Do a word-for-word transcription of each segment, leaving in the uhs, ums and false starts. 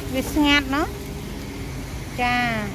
វាស្ងាត់เนาะចា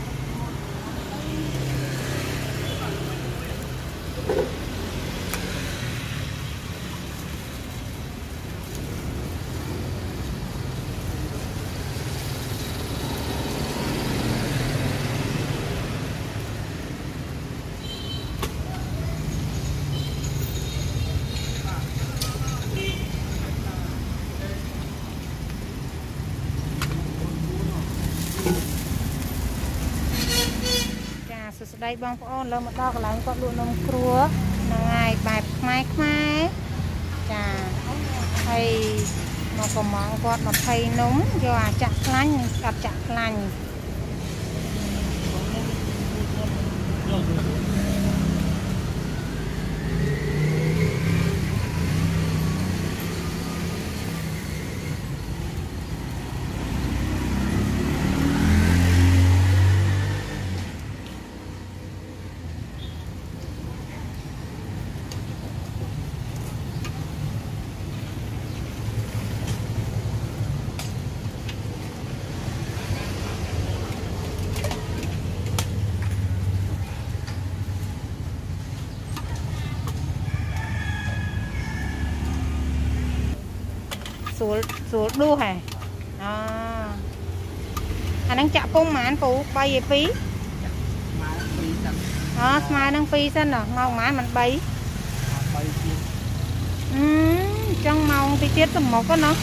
សួស្តីបងប្អូនលើមកដល់កន្លែងគាត់លក់នំគ្រួហ្នឹងហើយបែបខ្មែរខ្មែរចាហើយមកប្រម៉ងគាត់ម្ភៃនំយកអាចាក់ខ្លាញ់ស្កាត់ចាក់ខ្លាញ់ស្រួលស្រួលដួសហ៎អូអាហ្នឹងចាក់ពុំប៉ុន្មានពូបីឯពីរអូស្មើនឹងពីរសិនមកប៉ុន្មានមិនបីបីទៀតអឺចង់ម៉ោងតិចទៀតទៅមុខណា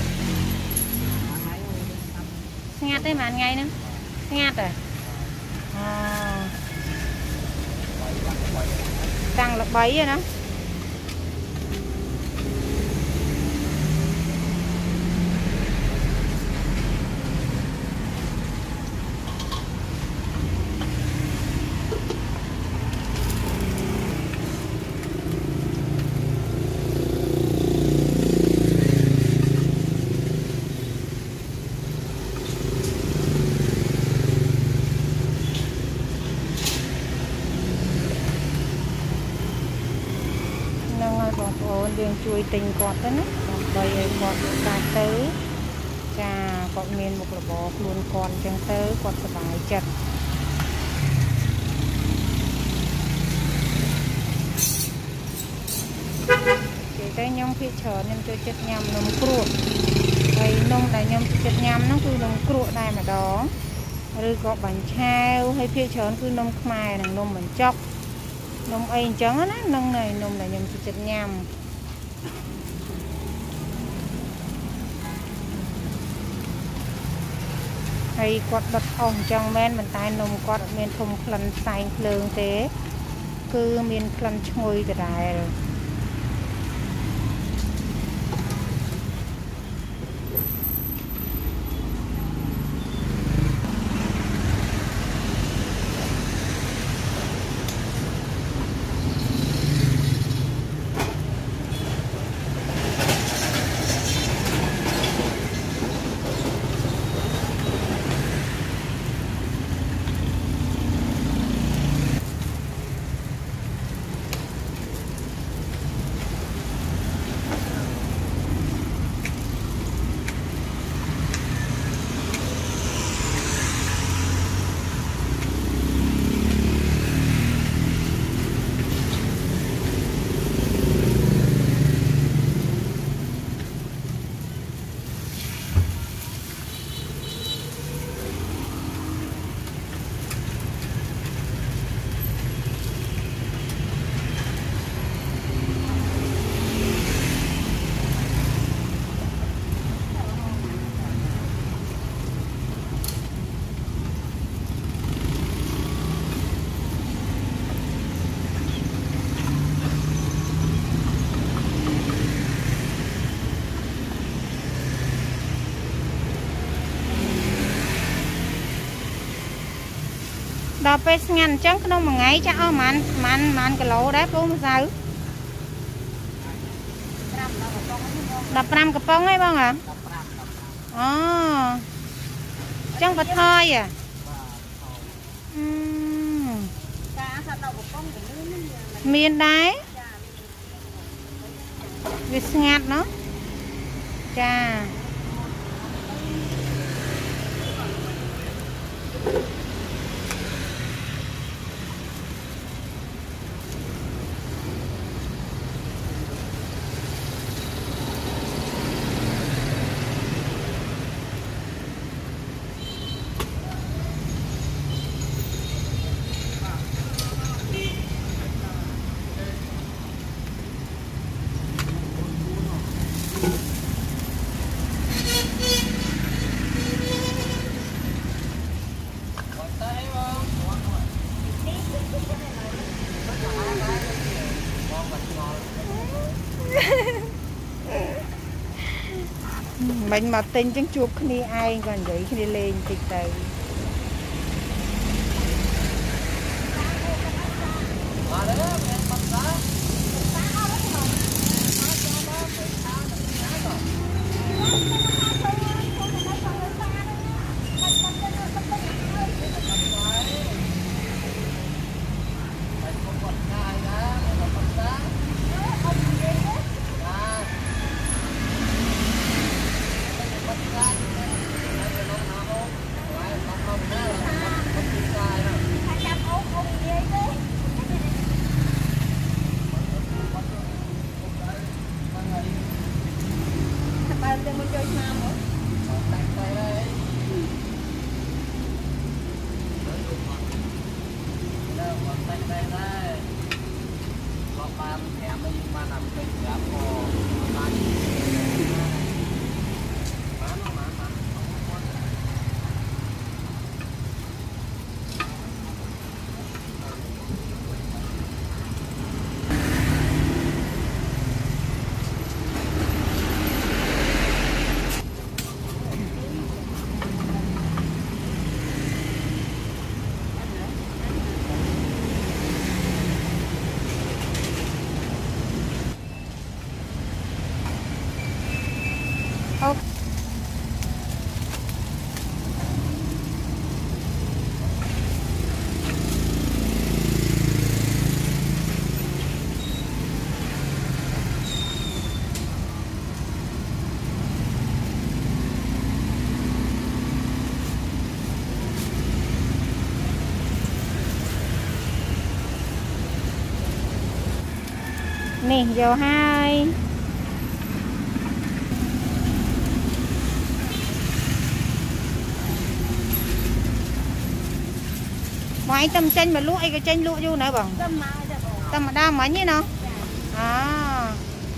ស្ងាត់ទេប៉ុន្មានថ្ងៃហ្នឹងស្ងាត់ហ៎អូតាំងល្បីណា បងប្អូនយើងជួយទិញគាត់ទៅណាដើម្បីឲ្យគាត់ការទៅចាគាត់មានមុខរបរខ្លួនគាត់អញ្ចឹងទៅគាត់សប្បាយចិត្តនិយាយទៅខ្ញុំភាគច្រើនខ្ញុំចូលចិត្តញ៉ាំនំគ្រួហើយនំដែលខ្ញុំចូលចិត្តញ៉ាំហ្នឹងគឺនំគ្រួដែរម្ដងឬក៏បាញ់ឆាវហើយភាគច្រើនគឺនំខ្មែរនិងនំបញ្ចុក នំអីអញ្ចឹងណានឹងនំដែលខ្ញុំចូលចិត្តញ៉ាំហើយគាត់ដុតអស់អញ្ចឹងមែនប៉ុន្តែនំគាត់អត់មានធំក្លិនផ្សែងភ្លើងទេគឺមានក្លិនឈ្ងុយដដែល ដល់ពេលស្ងាត់អញ្ចឹងក្នុងមួយថ្ងៃចាក់អស់ប្រហែលប្រហែលប្រហែលគីឡូដែរពូម្សៅ ដប់ប្រាំកំប៉ុងហ៎បងហ៎អូអញ្ចឹងបថយហ៎មានដែរវាស្ងាត់เนาะចា mình mà tin chứng chuột khi ai còn vậy khi lên tịch tới nè dầu hai ngoài tâm chanh mà lúa ai cái chanh lúa vô nữa bằng tâm mà đau mấy như nào à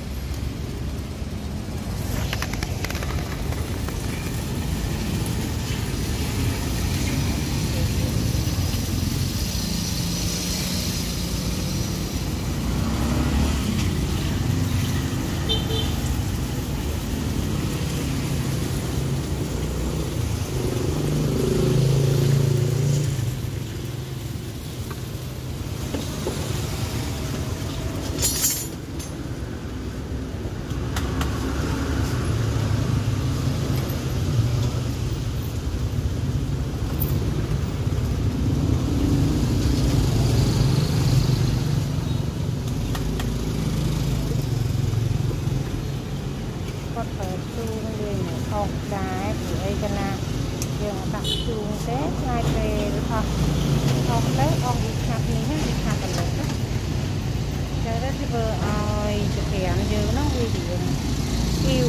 cái thì ấy cho na giờ đặt chuông tết ngay về được không không tết ông đi khắp ní hết đi khắp phần lớn giờ đó thì vừa ơi chụp kẹn giờ nó nguy hiểm yêu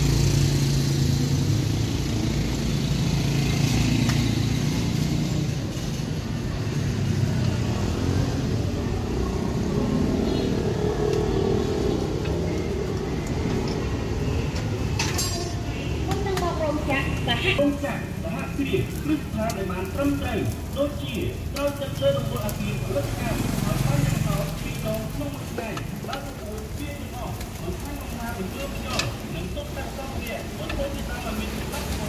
ông chàng đã hạ phi lúc tháng để màn trăm tay đôi chỉ đôi chân lên đồng bộ aki rất cao ở hai nhà họ khi đó không một ngày đã phục vụ viên nhỏ ở hai ông hà ở giữa nhỏ nắm tốt tăng cao nhẹ vẫn với người ta là mình bắt có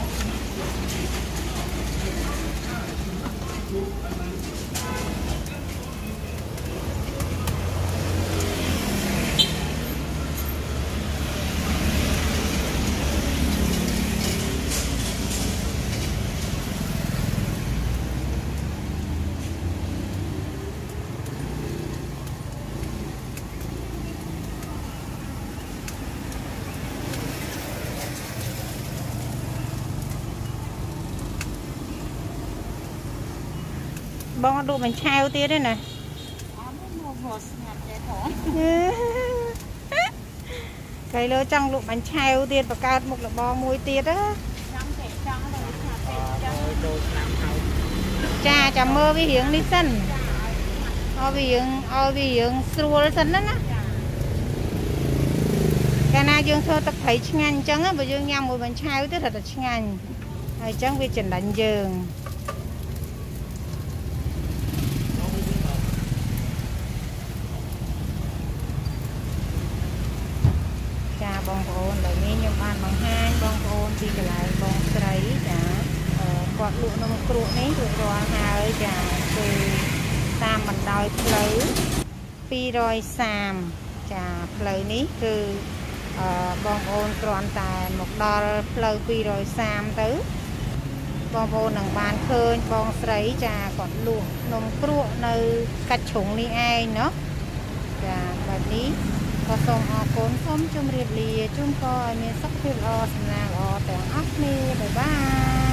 bông đồ mình trao tiết đấy này cái lỡ trong lụa bánh trao tiết và cao một là bò mùi tiết á cha chả mơ với hiếng đi sân o vì hiếng o vì hiếng srua sân đó cái nào dương thơ tập thấy ngành chẳng á bởi dương nhằm mùi bánh trao tiết thật là ngành hay chẳng vì chân đánh dương bong bóng lại nghe nhầm ăn bằng hai bong bóng គាត់លក់នំគ្រក់នេះរួចរាល់ហើយចាគឺតាមបណ្ដោយផ្លូវពីររយសាមចាផ្លូវនេះគឺអឺបងប្អូនគ្រាន់តែមកដល់ផ្លូវពីររយសាមទៅបងប្អូននឹងបានឃើញបងស្រីចាគាត់លក់នំគ្រក់នៅកាច់ជ្រុងនេះឯងเนาะចាបែបនេះក៏សូមអរគុណសូមជម្រាបលាជូនពរឲ្យមានសុខភាពល្អសំណាងល្អទាំងអស់គ្នាបាយបាយ